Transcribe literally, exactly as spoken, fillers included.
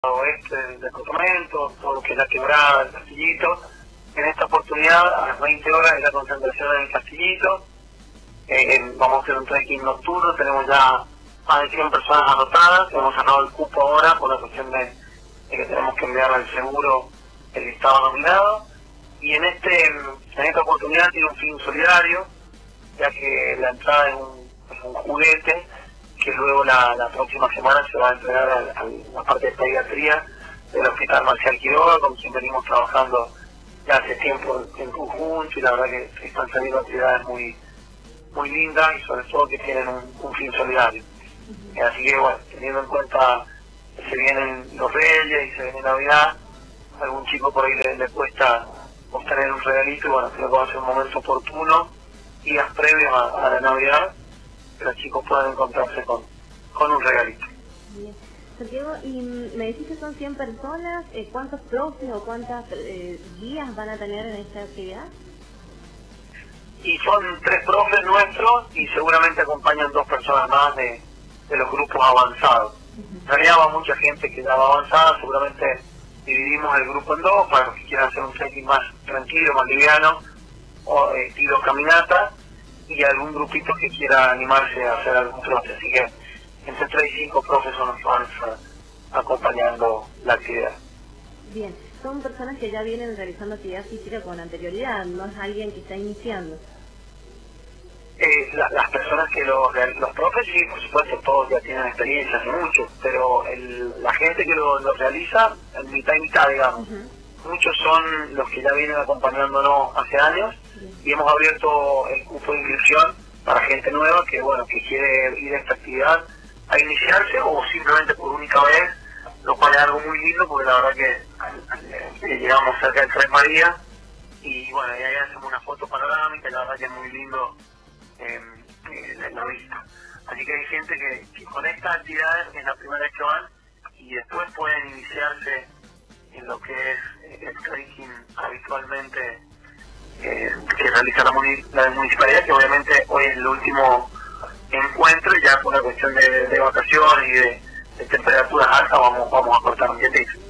oeste del departamento, todo lo que es la quebrada, el Castillito. En esta oportunidad, a las veinte horas, es la concentración en el Castillito. Eh, vamos a hacer un trekking nocturno, tenemos ya más de cien personas anotadas, hemos cerrado el cupo ahora por la cuestión de, de que tenemos que enviar al seguro el listado nominado. Y en este en esta oportunidad tiene un fin solidario, ya que la entrada es un, es un juguete que luego la, la próxima semana se va a entregar a, a la parte de pediatría del Hospital Marcial Quiroga, con quien venimos trabajando ya hace tiempo en, en conjunto, y la verdad que están saliendo actividades muy muy lindas y sobre todo que tienen un, un fin solidario. Uh-huh. Así que bueno, teniendo en cuenta que se vienen los Reyes y se viene Navidad, a algún chico por ahí le, le cuesta obtener un regalito, y bueno, creo que va a ser un momento oportuno, días previos a, a la Navidad, que los chicos puedan encontrarse con, con un regalito. Bien. Santiago, y me decís que son cien personas, eh, ¿cuántos profes o cuántas eh, guías van a tener en esta actividad? Y son tres profes nuestros y seguramente acompañan dos personas más de, de los grupos avanzados. Uh-huh. En realidad va mucha gente que ya va avanzada, seguramente dividimos el grupo en dos para los que quieran hacer un trekking más tranquilo, más liviano, o eh, estilo caminata, y algún grupito que quiera animarse a hacer algún trote. Así que entre tres y cinco profes son los que van a, acompañando la actividad. Bien, son personas que ya vienen realizando actividad física con anterioridad, no es alguien que está iniciando. Eh, la, las personas que lo, los profes, sí, por supuesto, todos ya tienen experiencia hace mucho, pero el, la gente que lo, lo realiza, en mitad y mitad, digamos. Uh-huh. Muchos son los que ya vienen acompañándonos hace años. Bien. Y hemos abierto el cupo de inscripción para gente nueva que, bueno, que quiere ir a esta actividad a iniciarse o simplemente por única vez, lo cual es algo muy lindo porque la verdad que, que llegamos cerca del Tres Marías y bueno, y ahí hacemos una foto panorámica y la verdad que es muy lindo eh, eh, la vista. Así que hay gente que, que con estas actividades es la primera vez que van y después pueden iniciarse en lo que es el trekking habitualmente eh, que realiza la, muni la municipalidad, que obviamente hoy es el último encuentro y ya por una cuestión de, de vacaciones y de, de temperaturas altas vamos, vamos a cortar un dietito.